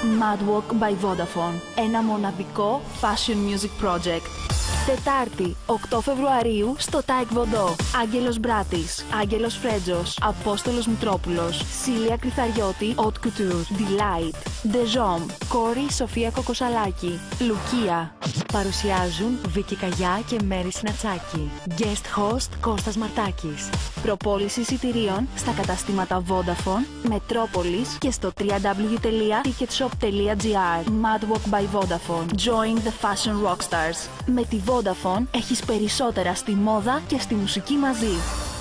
Madwalk by Vodafone. Ένα μοναδικό fashion music project. Τετάρτη, 8 Φεβρουαρίου στο Taekwondo Βοντό. Άγγελος Μπράτης, Άγγελος Φρέτζος, Απόστολος Μητρόπουλος, Σίλια Κρυθαριώτη, Haute Couture, Delight, Dejom, Κόρη Σοφία Κοκοσαλάκη, Λουκία. Παρουσιάζουν Βίκη Καγιά και Μέρη Συνατσάκη. Guest host Κώστας Μαρτάκης. Προπόληση εισιτηρίων στα καταστήματα Vodafone, Μετρόπολης και στο www.ticketshop.gr. Madwalk by Vodafone. Join the fashion rockstars. Με τη Vodafone έχεις περισσότερα στη μόδα και στη μουσική μαζί.